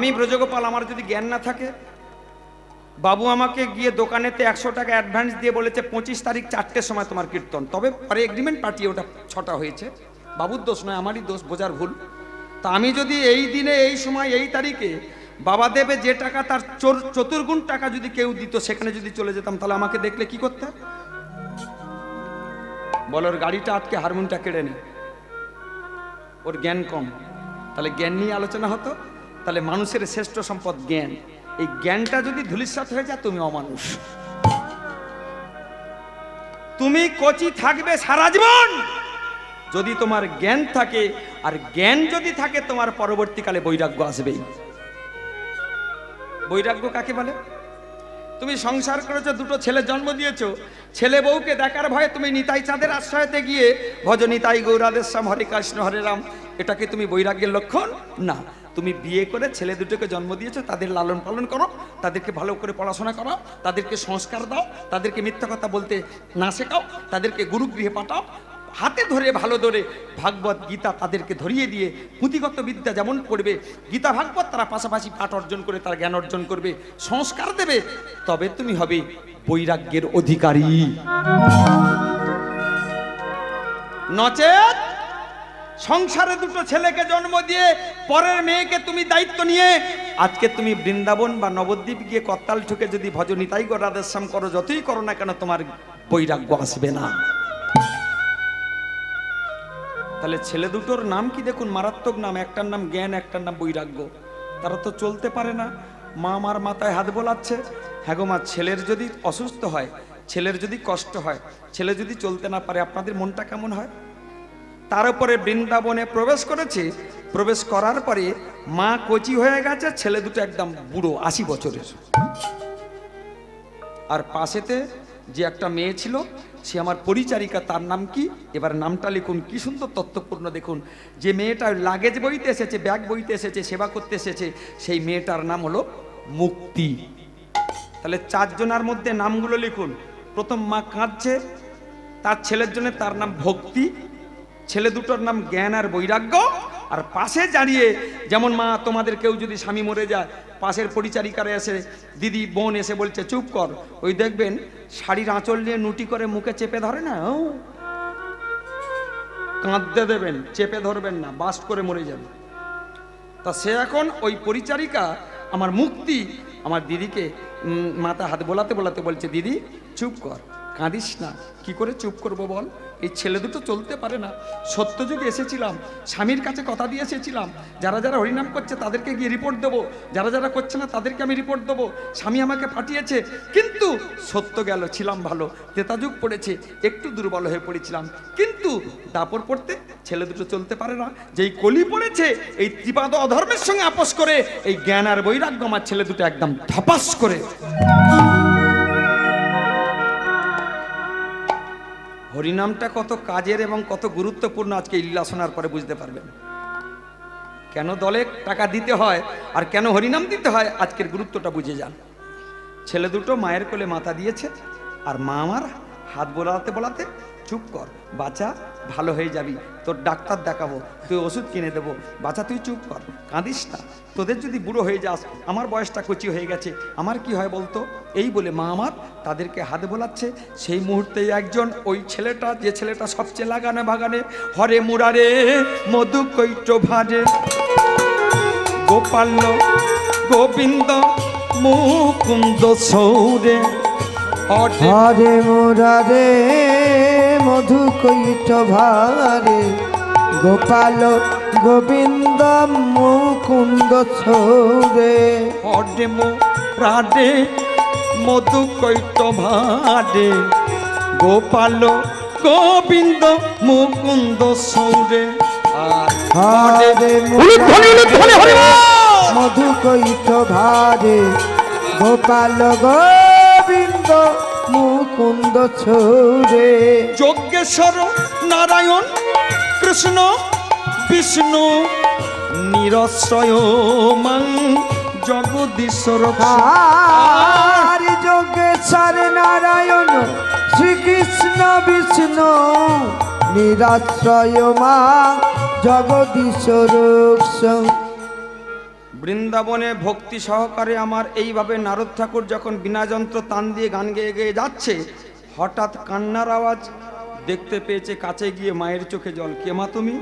আমি ব্রজগোপাল, আমার যদি জ্ঞান না থাকে, বাবু আমাকে গিয়ে দোকানেতে 100 টাকা অ্যাডভান্স দিয়ে বলেছে 25 তারিখ 4টের সময় তোমার কীর্তন, তবে পরে এগ্রিমেন্ট পাঠিয়ে ওটা 6টা হয়েছে, বাবুর দোষ নয়, আমারই দোষ, বোঝার ভুল। তা আমি যদি এই দিনে এই সময় এই তারিখে বাবা দেবে যে টাকা তার চতুর্গুণ টাকা যদি কেউ দিত, সেখানে যদি চলে যেতাম, তাহলে আমাকে দেখলে কি করতে? বলো, ওর গাড়িটা আটকে হারমোনিয়ামটা কেড়ে নে, ওর জ্ঞান কম। তাহলে জ্ঞান নিয়ে আলোচনা হতো। তাহলে মানুষের শ্রেষ্ঠ সম্পদ জ্ঞান। এই জ্ঞানটা যদি ধূলিসাৎ হয়ে যায়, তুমি অমানুষ। তুমি কচি থাকবে সারা জীবন যদি তোমার জ্ঞান থাকে, আর জ্ঞান যদি থাকে তোমার পরবর্তীকালে বৈরাগ্য আসবেই। বৈরাগ্য কাকে বলে? তুমি সংসার করেছো, দুটো ছেলে জন্ম দিয়েছো, ছেলে বউকে দেখার ভয়ে তুমি নিতাই চাঁদের আশ্রয়তে গিয়ে ভজ নিতাই গৌরাধেশ্যাম হরে কৃষ্ণ হরে রাম, এটাকে তুমি বৈরাগ্যের লক্ষণ না। তুমি বিয়ে করে ছেলে দুটোকে জন্ম দিয়েছো, তাদের লালন পালন করো, তাদেরকে ভালো করে পড়াশোনা করো, তাদেরকে সংস্কার দাও, তাদেরকে মিথ্যা কথা বলতে না শেখাও, তাদেরকে গুরুগৃহে পাঠাও, হাতে ধরে ভালো ধরে ভাগবত গীতা তাদেরকে ধরিয়ে দিয়ে পুঁথিগত বিদ্যা যেমন পড়বে, গীতা ভাগবত তারা পাশাপাশি পাঠ অর্জন করে তার জ্ঞান অর্জন করবে, সংস্কার দেবে, তবে তুমি হবে বৈরাগ্যের অধিকারী। নচেত সংসারে দুটো ছেলেকে জন্ম দিয়ে পরের মেয়েকে তুমি দায়িত্ব নিয়ে আজকে তুমি বৃন্দাবন বা নবদ্বীপ গিয়ে করতাল ঠুকে যদি ভজনিতাই রাধেশ্যাম করো, যতই করো না কেন, তোমার বৈরাগ্য আসবে না। তাহলে ছেলে দুটোর নাম কি দেখুন, মারাত্মক নাম। একটার নাম জ্ঞান, একটার নাম বৈরাগ্য। তারা তো চলতে পারে না। মা আমার মাথায় হাত বোলাচ্ছে, হ্যাঁ গো মা, ছেলের যদি অসুস্থ হয়, ছেলের যদি কষ্ট হয়, ছেলে যদি চলতে না পারে, আপনাদের মনটা কেমন হয়? তার উপরে বৃন্দাবনে প্রবেশ করেছে, প্রবেশ করার পরে মা কচি হয়ে গেছে, ছেলে দুটো একদম বুড়ো 80 বছরের। আর পাশেতে যে একটা মেয়ে ছিল, সে আমার পরিচারিকা, তার নাম কি? এবার নামটা লিখুন, কি সুন্দর তত্ত্বপূর্ণ। দেখুন, যে মেয়েটা লাগেজ বইতে এসেছে, ব্যাগ বইতে এসেছে, সেবা করতে এসেছে, সেই মেয়েটার নাম হলো মুক্তি। তাহলে 4 জনের মধ্যে নামগুলো লিখুন। প্রথম মা কাঁদছে, তার ছেলের জন্য, তার নাম ভক্তি। ছেলে দুটোর নাম জ্ঞান আর বৈরাগ্য। আর পাশে দাঁড়িয়ে, যেমন মা তোমাদের কেউ যদি স্বামী মরে যায়, পাশের পরিচারিকারা এসে, দিদি বোন এসে বলছে চুপ কর, ওই দেখবেন শাড়ির আঁচল নিয়ে নুটি করে মুখে চেপে ধরে না, কাঁদতে দেবেন, চেপে ধরবেন না, বাস্ট করে মরে যাবে। তা সে এখন ওই পরিচারিকা আমার মুক্তি আমার দিদিকে মাথা হাত বোলাতে বোলাতে বলছে, দিদি চুপ কর, কাঁদিস না। কি করে চুপ করবো বল? এই ছেলে দুটো চলতে পারে না। সত্যযুগে এসেছিলাম, স্বামীর কাছে কথা দিয়ে এসেছিলাম, যারা যারা হরিনাম করছে তাদেরকে গিয়ে রিপোর্ট দেবো, যারা যারা করছে না তাদেরকে আমি রিপোর্ট দেবো। স্বামী আমাকে পাঠিয়েছে, কিন্তু সত্য গেল, ছিলাম ভালো। ত্রেতাযুগ পড়েছে, একটু দুর্বল হয়ে পড়েছিলাম, কিন্তু দাপর পড়তে ছেলে দুটো চলতে পারে না। যেই কলি পড়েছে, এই ত্রিপাদ অধর্মের সঙ্গে আপোষ করে এই জ্ঞান আর বৈরাগ্য আমার ছেলে দুটো একদম ধপাস করে। হরিনামটা কত কাজের এবং কত গুরুত্বপূর্ণ আজকে এই লীলা শোনার পরে বুঝতে পারবেন। কেন দলে টাকা দিতে হয় আর কেন হরিনাম দিতে হয়, আজকের গুরুত্বটা বুঝে যান। ছেলে দুটো মায়ের কোলে মাথা দিয়েছে, আর মা আমার হাত বোলাতে বোলাতে, চুপ কর বাচ্চা, ভালো হয়ে যাবি, তোর ডাক্তার দেখাবো, তুই ওষুধ কিনে দেবো, বাচ্চা তুই চুপ কর, কাঁদিস না, তোদের যদি বুড়ো হয়ে যাস, আমার বয়সটা কচি হয়ে গেছে, আমার কি হয় বলতো? এই বলে মা আমার তাদেরকে হাত বোলাচ্ছে। সেই মুহূর্তে একজন, ওই ছেলেটা, যে ছেলেটা সবচেয়ে লাগানে ভাগানে, হরে মুরারে মধু কৈট ভারে, গোপাল গোবিন্দ মুকুন্দ সৌরে, হরে মুরারে মধু কৈট ভারে, গোপাল গোবিন্দ মুকুন্দ সৌরে, হরে মুরারে মধু কৈট ভারে, গোপাল গোবিন্দ মুকুন্দ সৌরে। হরে মধু কৈট ভারে, গোপাল গোবিন্দ মুকুন্দ সৌরে। যজ্ঞেশ্বর নারায়ণ কৃষ্ণ বিষ্ণু নিরশ্রয় মাং জগদীশ্বর। হরি যজ্ঞেশ্বর নারায়ণ শ্রীকৃষ্ণ বিষ্ণু নিরাশ্রয় মা জগদীশ্বর। বৃন্দাবনে ভক্তি সহকারে আমার এইভাবে নারদ ঠাকুর যখন বিনা যন্ত্র তান দিয়ে গান গেয়ে গেয়ে যাচ্ছে, হঠাৎ কান্নার আওয়াজ দেখতে পেয়েছে। কাছে গিয়ে মায়ের চোখে জল। কে মা তুমি?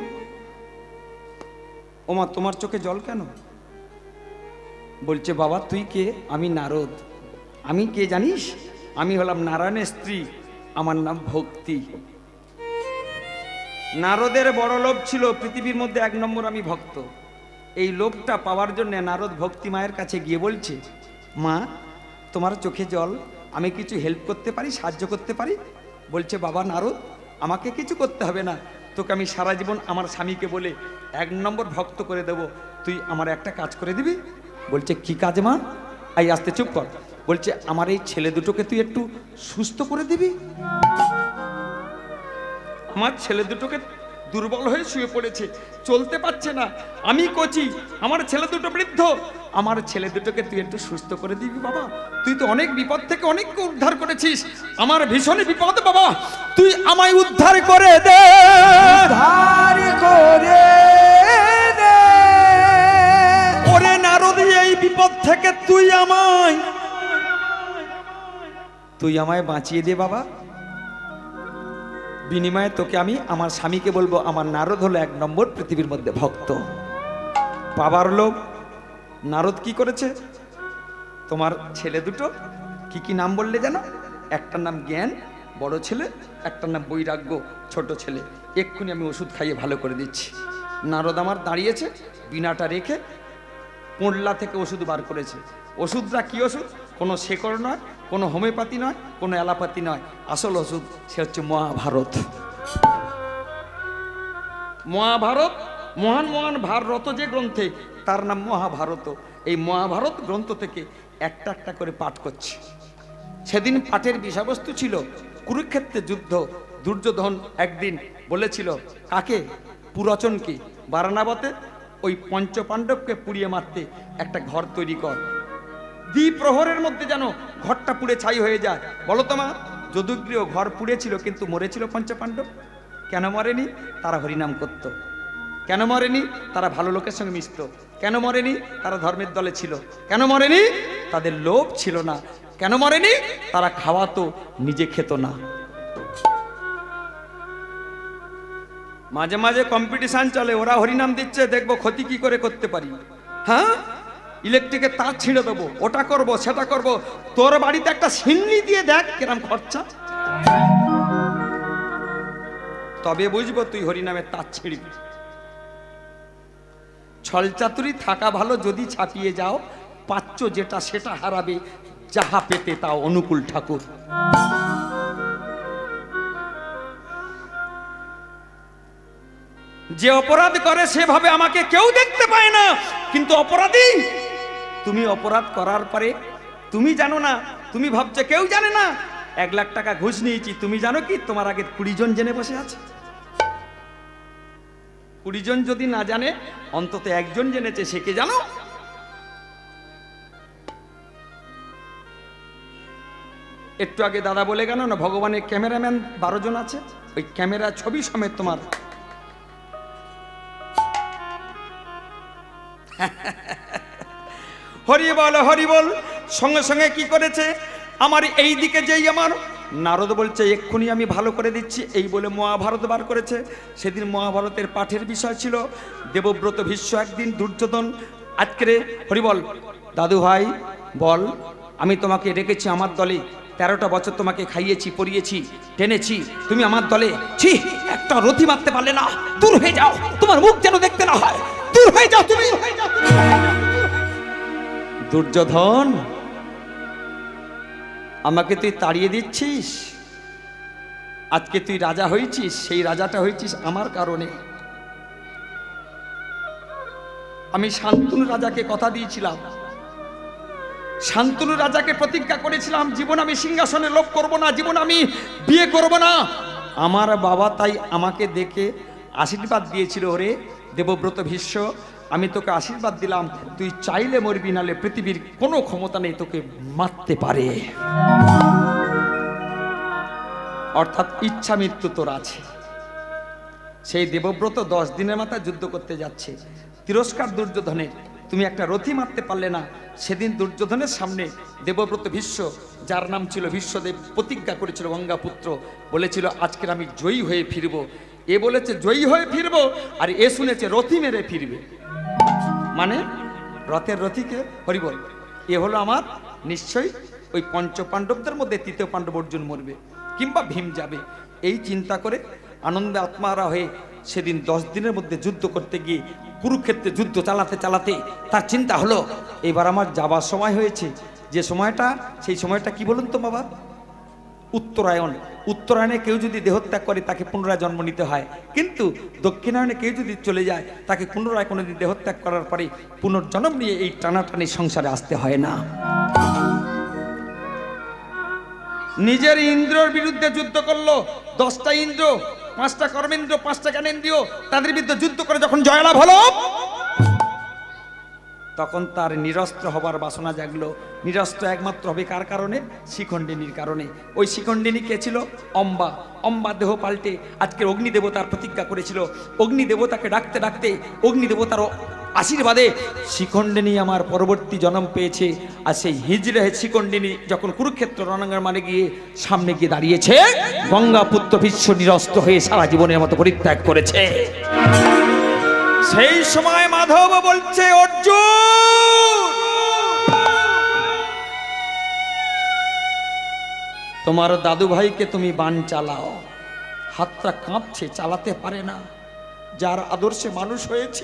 ও মা, তোমার চোখে জল কেন? বলছে, বাবা তুই কে? আমি নারদ। আমি কে জানিস? আমি হলাম নারায়ণের স্ত্রী, আমার নাম ভক্তি। নারদের বড় লোভ ছিল, পৃথিবীর মধ্যে 1 নম্বর আমি ভক্ত। এই লোভটা পাওয়ার জন্য নারদ ভক্তি মায়ের কাছে গিয়ে বলছে, মা তোমার চোখে জল, আমি কিছু হেল্প করতে পারি, সাহায্য করতে পারি? বলছে, বাবা নারদ, আমাকে কিছু করতে হবে না, তোকে আমি সারা জীবন আমার স্বামীকে বলে 1 নম্বর ভক্ত করে দেব, তুই আমার একটা কাজ করে দিবি। বলছে, কি কাজ মা? আই আস্তে চুপ কর। বলছে, আমার এই ছেলে দুটোকে তুই একটু সুস্থ করে দিবি। আমার ছেলে দুটোকে দুর্বল হয়ে শুয়ে পড়েছে, চলতে পারছে না, আমি কচি, আমার ছেলে দুটো বৃদ্ধ, আমার ছেলে দুটোকে তুই একটু সুস্থ করে দিবি বাবা। তুই তো অনেক বিপদ থেকে অনেককে উদ্ধার করেছিস, আমার ভীষণ বিপদ বাবা, তুই আমায় উদ্ধার করে দে। উদ্ধার করে দে। ওরে নারদ, এই বিপদ থেকে তুই আমায় বাঁচিয়ে দে বাবা। বিনিময়ে তোকে আমি আমার স্বামীকে বলবো আমার নারদ হলো 1 নম্বর পৃথিবীর মধ্যে ভক্ত। পাবার লোভ। নারদ কি করেছে? তোমার ছেলে দুটো কি কি নাম বললে জানো? একটার নাম জ্ঞান, বড় ছেলে, একটার নাম বৈরাগ্য, ছোট ছেলে। এক্ষুনি আমি ওষুধ খাইয়ে ভালো করে দিচ্ছি। নারদ আমার দাঁড়িয়েছে, বিনাটা রেখে পোড়লা থেকে ওষুধ বার করেছে। ওষুধটা কি ওষুধ? কোনো শেকড় নয়, কোনো হোমিওপ্যাথি নয়, কোনো অ্যালোপ্যাথি নয়, আসল ওষুধ সে হচ্ছে মহাভারত। মহাভারত, মহান মহান ভারত যে গ্রন্থে, তার নাম মহাভারত। এই মহাভারত গ্রন্থ থেকে একটা একটা করে পাঠ করছে। সেদিন পাঠের বিষয়বস্তু ছিল কুরুক্ষেত্রের যুদ্ধ। দুর্যোধন একদিন বলেছিল কাকে? পুরচনকে, বারানাবতে ওই পঞ্চপাণ্ডবকে পুড়িয়ে মারতে একটা ঘর তৈরি কর, দ্বিপ্রহরের মধ্যে যেন ঘরটা পুড়ে ছাই হয়ে যায়। বলো তো মা, যদুগৃহ ঘর পুড়েছিল কিন্তু মরেছিল পঞ্চপাণ্ডব। কেন মরেনি? তারা হরিনাম করত। কেন মরেনি? তারা ভালো লোকের সঙ্গে মিশত। কেন মরেনি? তারা ধর্মের দলে ছিল। কেন মরেনি? তাদের লোভ ছিল না। কেন মরেনি? তারা খাওয়াতো, নিজে খেত না। মাঝে মাঝে কম্পিটিশন চলে, ওরা হরিনাম দিচ্ছে, দেখবো ক্ষতি কি করে করতে পারি। হ্যাঁ, ইলেকট্রিকের তার ছিঁড়ে দেবো, ওটা করব সেটা করব। তোর বাড়িতে একটা সিন্নি দিয়ে দেখ কিরম খরচা, তবে বুঝবো তুই হরিনামের তার ছিঁড়বি। ছলচাতুরি থাকা ভালো, যদি ছাপিয়ে যাও পাচ্ছ যেটা সেটা হারাবে, যাহা পেতে তাও অনুকূল ঠাকুর। যে অপরাধ করে সেভাবে আমাকে কেউ দেখতে পায় না, কিন্তু অপরাধী তুমি। অপরাধ করার পরে তুমি জানো না, তুমি ভাবছো কেউ জানে না। 1 লাখ টাকা ঘুষ নিয়েছি, তুমি জানো কি তোমার আগে 20 জন জেনে বসে আছে? 20 জন যদি না জানে, অন্তত 1 জন জেনেছে, সে কে জানো? একটু আগে দাদা বলে গেল না, ভগবানের ক্যামেরাম্যান 12 জন আছে, ওই ক্যামেরা ছবি সমেত তোমার হরি বল হরি বল। সঙ্গে সঙ্গে কি করেছে? আমার এই দিকে যেই আমার নারদ বলছে এক্ষুনি আমি ভালো করে দিচ্ছি, এই বলে মহাভারত বার করেছে। সেদিন মহাভারতের পাঠের বিষয় ছিল দেবব্রত ভীষ্ম। একদিন দুর্যোধন, আজকে হরি বল দাদু ভাই বল, আমি তোমাকে রেখেছি আমার দলে, 13টা বছর তোমাকে খাইয়েছি, পরিয়েছি, টেনেছি, তুমি আমার দলে। ছি, একটা রথি মারতে পারলে না, দূর হয়ে যাও, তোমার মুখ যেন দেখতে না হয়, দূর হয়ে যাও তুমি। দুর্যোধন, আমাকে তুই তাড়িয়ে দিচ্ছিস? আজকে তুই রাজা হয়েছিস, সেই রাজাটা হয়েছিস আমার কারণে। আমি শান্তনু রাজাকে কথা দিয়েছিলাম, শান্তনু রাজাকে প্রতিজ্ঞা করেছিলাম জীবন আমি সিংহাসনে লোভ করব না, জীবন আমি বিয়ে করব না। আমার বাবা তাই আমাকে দেখে আশীর্বাদ দিয়েছিল, ওরে দেবব্রত ভীষ্ম, আমি তোকে আশীর্বাদ দিলাম, তুই চাইলে মরবি, নালে পৃথিবীর কোনো ক্ষমতা নেই তোকে মারতে পারে। অর্থাৎ ইচ্ছা মৃত্যু তোর আছে। সেই দেবব্রত 10 দিনের মাথায় যুদ্ধ করতে যাচ্ছে, তিরস্কার দুর্যোধনের, তুমি একটা রথি মারতে পারলে না। সেদিন দুর্যোধনের সামনে দেবব্রত ভীষ্ম, যার নাম ছিল ভীষ্মদেব, প্রতিজ্ঞা করেছিল গঙ্গাপুত্র, বলেছিল আজকের আমি জয়ী হয়ে ফিরব। এ বলেছে জয়ী হয়ে ফিরব, আর এ শুনেছে রথি মেরে ফিরবে। মানে রথের রথিকে হরিবল, এ হলো আমার নিশ্চয়ই ওই পঞ্চ পাণ্ডবদের মধ্যে তৃতীয় পাণ্ডব অর্জুন মরবে কিংবা ভীম যাবে। এই চিন্তা করে আনন্দে আত্মারা হয়ে সেদিন 10 দিনের মধ্যে যুদ্ধ করতে গিয়ে কুরুক্ষেত্রে যুদ্ধ চালাতে চালাতে তার চিন্তা হলো এবার আমার যাবার সময় হয়েছে। যে সময়টা, সেই সময়টা কি বলুন তো বাবা? উত্তরায়ণ। উত্তরায়ণে কেউ যদি দেহত্যাগ করে তাকে পুনরায় জন্ম নিতে হয়, কিন্তু দক্ষিণায়নে কেউ যদি চলে যায় তাকে পুনরায় কোনোদিন দেহত্যাগ করার পরে পুনর্জন্ম নিয়ে এই টানাটানি সংসারে আসতে হয় না। নিজের ইন্দ্রর বিরুদ্ধে যুদ্ধ করলো। 10টা ইন্দ্র, 5টা কর্মেন্দ্র, 5টা জ্ঞানেন্দ্রিয়, তাদের বিরুদ্ধে যুদ্ধ করে যখন জয়লাভ হলো, তখন তার নিরস্ত্র হবার বাসনা জাগলো। নিরস্ত্র একমাত্র হবে কার কারণে? শিখণ্ডিনীর কারণে। ওই শিখণ্ডিনী কে ছিল? অম্বা। অম্বা দেহ পাল্টে আজকের অগ্নিদেবতার প্রতিজ্ঞা করেছিল। অগ্নিদেবতাকে ডাকতে ডাকতে অগ্নিদেবতার আশীর্বাদে শিখণ্ডিনী আমার পরবর্তী জন্ম পেয়েছে। আর সেই হিজড়ে শিখণ্ডিনী যখন কুরুক্ষেত্র রণাঙ্গনের মানে গিয়ে সামনে গিয়ে দাঁড়িয়েছে, গঙ্গাপুত্র ভীষ্ম নিরস্ত্র হয়ে সারা জীবনের মতো পরিত্যাগ করেছে। সেই সময় মাধব বলছে, অর্জুন তোমার দাদু ভাইকে তুমি বাণ চালাও। হাতটা কাঁপছে, চালাতে পারে না। যার আদর্শে মানুষ হয়েছে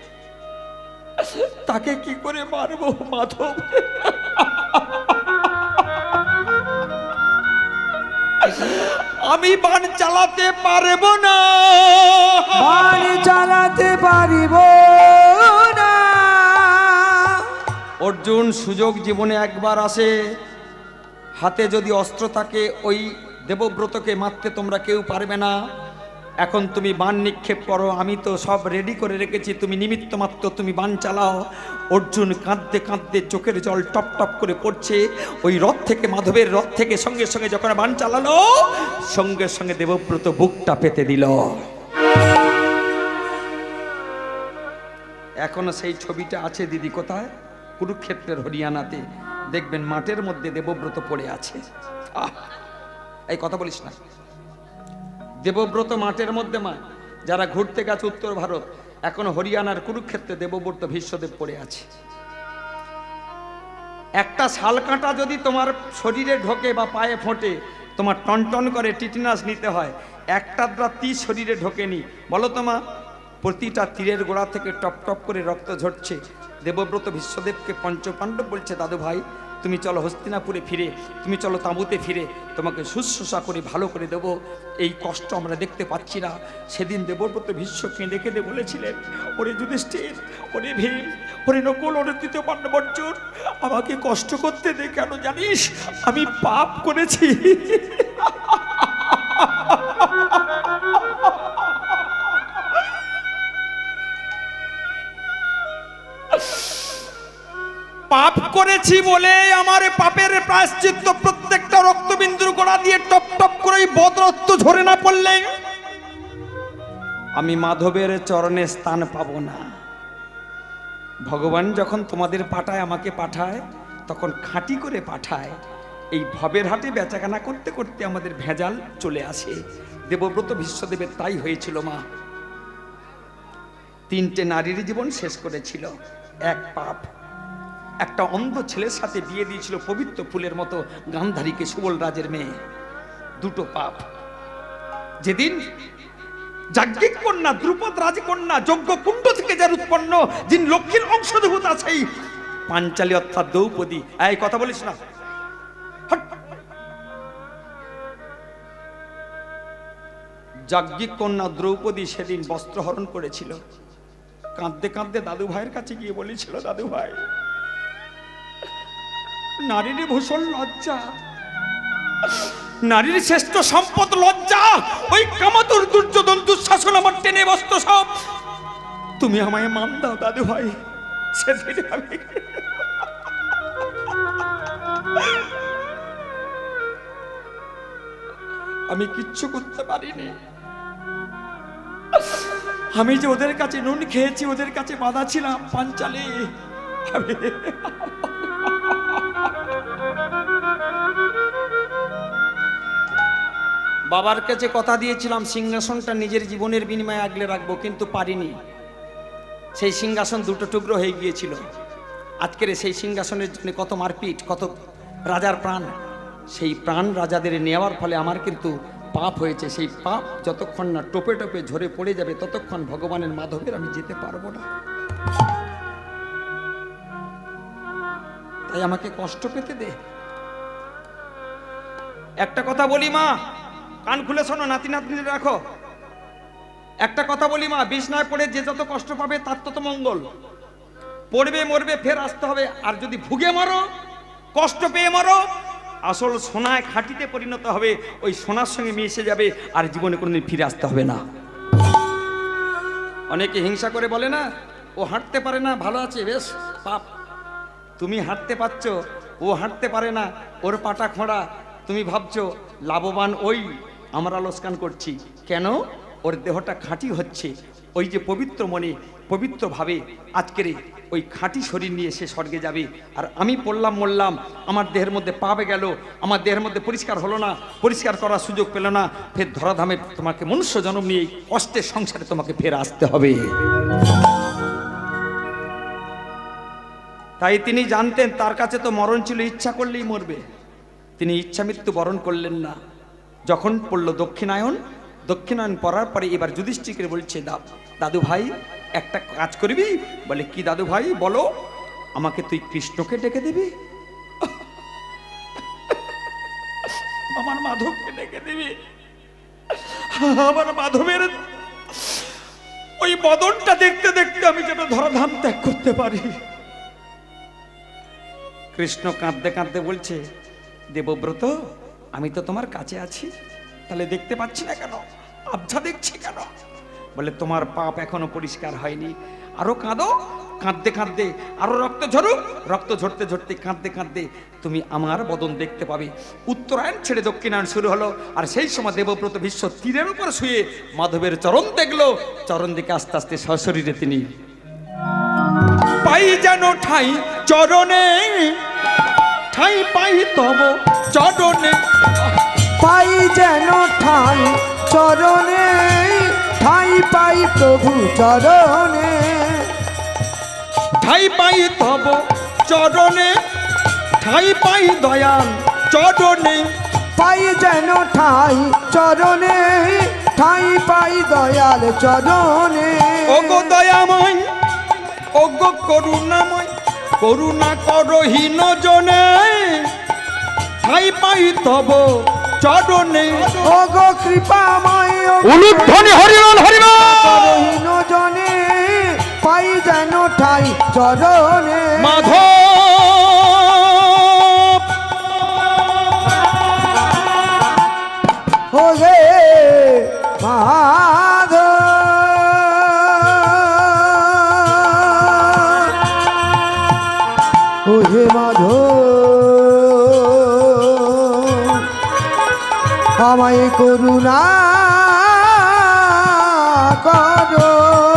তাকে কি করে মারবো মাধব? আমি বাণ চালাতে পারবো না, বাণ চালাতে পারিব না। অর্জুন, সুযোগ জীবনে একবার আসে। হাতে যদি অস্ত্র থাকে ওই দেবব্রতকে মারতে তোমরা কেউ পারবে না। এখন তুমি বাণ নিক্ষেপ করো, আমি তো সব রেডি করে রেখেছি, তুমি নিমিত্ত মাত্র, তুমি বাণ চালাও। অর্জুন কাঁদতে কাঁদতে চোখের জল টপ টপ করে পড়ছে। ওই রথ থেকে, মাধবের রথ থেকে সঙ্গে সঙ্গে যখন বাণ চালালো, সঙ্গে সঙ্গে দেবব্রত বুকটা পেতে দিল। এখনো সেই ছবিটা আছে দিদি, কোথায়? কুরুক্ষেত্রের হরিয়ানাতে দেখবেন মাঠের মধ্যে দেবব্রত পড়ে আছে। এই কথা বলিস না। দেবব্রত মাঠের মধ্যে, মা যারা ঘুরতে গেছে উত্তর ভারত, এখন হরিয়ানার কুরুক্ষেত্রে দেবব্রত ভীষ্মদেব পড়ে আছে। একটা শাল কাঁটা যদি তোমার শরীরে ঢোকে বা পায়ে ফোটে, তোমার টনটন করে টিটিনাস নিতে হয়। একটা তীর শরীরে ঢোকেনি, বলো তোমা? প্রতিটা তীরের গোড়া থেকে টপ টপ করে রক্ত ঝরছে। দেবব্রত ভীষ্মদেবকে পঞ্চপাণ্ডব বলছে, দাদু ভাই তুমি চলো হস্তিনাপুরে ফিরে, তুমি চলো তাঁবুতে ফিরে, তোমাকে শুশ্রূষা করে ভালো করে দেবো। এই কষ্ট আমরা দেখতে পাচ্ছি না। সেদিন দেবব্রত ভীষ্ম কেঁদে কেঁদে বলেছিলেন, ওরে যুধিষ্ঠির, ওরে ভীম, ওরে নকুল, ওরে তৃতীয় পাণ্ডব অর্জুন, আমাকে কষ্ট করতে দে। কেন জানিস? আমি পাপ করেছি। পাপ করেছি বলে আমার পাপের প্রায়শ্চিত্ত প্রত্যেকটা রক্তবিন্দুর গোড়া দিয়ে টপ টপ করে বদরক্ত ঝরে না পড়লে আমি মাধবের চরণে স্থান পাবো না। ভগবান যখন তোমাদের পাঠায়, আমাকে পাঠায়, তখন খাঁটি করে পাঠায়। এই ভবের হাটে বেচাকেনা করতে করতে আমাদের ভেজাল চলে আসে। দেবব্রত ভীষ্মদেবের তাই হয়েছিল মা। 3টে নারীর জীবন শেষ করেছিল। এক পাপ, একটা অন্ধ ছেলের সাথে বিয়ে দিয়েছিল পবিত্র ফুলের মতো গান্ধারীকে, সুবল রাজের মেয়ে। 2টো পাপ। যেদিন যাজ্ঞিক কন্যা, দ্রুপদ রাজকন্যা, যজ্ঞ কুণ্ড থেকে যার উৎপন্ন, যিনি লক্ষ্মীর অংশধূত, সেই পাঞ্চালী অর্থাৎ দ্রৌপদী। এই কথা বলিস না। যাজ্ঞিক কন্যা দ্রৌপদী সেদিন বস্ত্রহরণ করেছিল। কাঁদতে কাঁদতে দাদু ভাইয়ের কাছে গিয়ে বলেছিল, দাদু ভাই, নারীর ভূষণ লজ্জা, নারীর শ্রেষ্ঠ সম্পদ লজ্জা। ওই কামাতুর দুর্যোধন দুঃশাসন আমার টেনে বস্ত সব, তুমি আমায় মান দাও দাদু ভাই। সেদিন আমি কিচ্ছু করতে পারিনি। আমি যে ওদের কাছে নুন খেয়েছি, ওদের কাছে বাঁধা ছিলাম পাঞ্চালী, বাবার কাছে কথা দিয়েছিলাম সিংহাসনটা নিজের জীবনের বিনিময়ে আগলে রাখবো, কিন্তু পারিনি। সেই সিংহাসন দুটো টুকরো হয়ে গিয়েছিল। আজকের সেই সিংহাসনের জন্য কত মারপিট, কত রাজার প্রাণ। সেই প্রাণ রাজাদের নেওয়ার ফলে আমার কিন্তু পাপ হয়েছে। সেই পাপ যতক্ষণ না টোপে টোপে ঝরে পড়ে যাবে ততক্ষণ ভগবানের মাধবের আমি যেতে পারবো না। তাই আমাকে কষ্ট পেতে দে। একটা কথা বলি মা, কান খুলে শোনো, নাতি নাতনি রাখো। একটা কথা বলি মা, বিছনায় পড়ে যে যত কষ্ট পাবে তার তত মঙ্গল। পড়বে মরবে, ফের আসতে হবে। আর যদি ভুগে মরো, কষ্ট পেয়ে মরো, আসল সোনায় খাঁটিতে পরিণত হবে, ওই সোনার সঙ্গে মিশে যাবে, আর জীবনে কোনোদিন ফিরে আসতে হবে না। অনেকে হিংসা করে বলে না, ও হাঁটতে পারে না, ভালো আছে, বেশ পাপ। তুমি হাঁটতে পারছ, ও হাঁটতে পারে না, ওর পাটা খোঁড়া। তুমি ভাবছো লাভবান ওই, আমরা লোকসান করছি। কেন? ওর দেহটা খাঁটি হচ্ছে। ওই যে পবিত্র মনে, পবিত্রভাবে আজকের ওই খাঁটি শরীর নিয়ে সে স্বর্গে যাবে। আর আমি পড়লাম মরলাম, আমার দেহের মধ্যে পাবে গেল, আমার দেহের মধ্যে পরিষ্কার হলো না, পরিষ্কার করার সুযোগ পেল না, ফের ধরাধামে তোমাকে মনুষ্য জন্ম নিয়ে কষ্টের সংসারে তোমাকে ফের আসতে হবে। তাই তিনি জানতেন তার কাছে তো মরণ ছিল, ইচ্ছা করলেই মরবে। তিনি ইচ্ছা মৃত্যু বরণ করলেন না। যখন পড়ল দক্ষিণায়ন, দক্ষিণায়ন পড়ার পরে এবার যুধিষ্ঠিরকে বলছে, দাদু ভাই একটা কাজ করবি? বলে কি দাদু ভাই বলো? আমাকে তুই কৃষ্ণকে ডেকে দিবি, আমার মাধবকে ডেকে দিবি, আমার মাধবের ওই বদনটা দেখতে দেখতে আমি যেন ধরাধাম ত্যাগ করতে পারি। কৃষ্ণ কাঁদতে কাঁদতে বলছে, দেবব্রত আমি তো তোমার কাছে আছি, তাহলে দেখতে পাচ্ছি না কেন? আবছা দেখছি কেন? বলে তোমার পাপ এখনো পরিষ্কার হয়নি, আরো কাঁদো। কাঁদতে কাঁদতে আরো রক্ত ঝরুক, রক্ত ঝরতে ঝরতে কাঁদতে কাঁদতে তুমি আমার বদন দেখতে পাবে। উত্তরায়ণ ছেড়ে দক্ষিণায়ন শুরু হলো। আর সেই সময় দেবব্রত বিশ্ব তীরের উপর শুয়ে মাধবের চরণ দেখলো। চরণ দিকে আস্তে আস্তে সশরীরে তিনি পাই যেন ঠাই চরণে, ঠাই পাই তব চরণে, পাই যেন ঠাই চরণে, ঠাই পাই প্রভু চরণে, ঠাই পাই তব চরণে, ঠাই পাই দয়াল চরণে, পাই যেন ঠাই চরণে, ঠাই পাই দয়াল চরণে। ওগো দয়াময়, ওগো করুণাময়, করুণা করহীন জনে, ঠাই পাই তব চরণে। ওগো কৃপাময়, উলুধ্বনি হরিবল হরিবল, করহীন জনে, পাই যেন ঠাই চরণে। মাধব ওরে মাধব, ওরে মাধব, আমায় করুণা করো।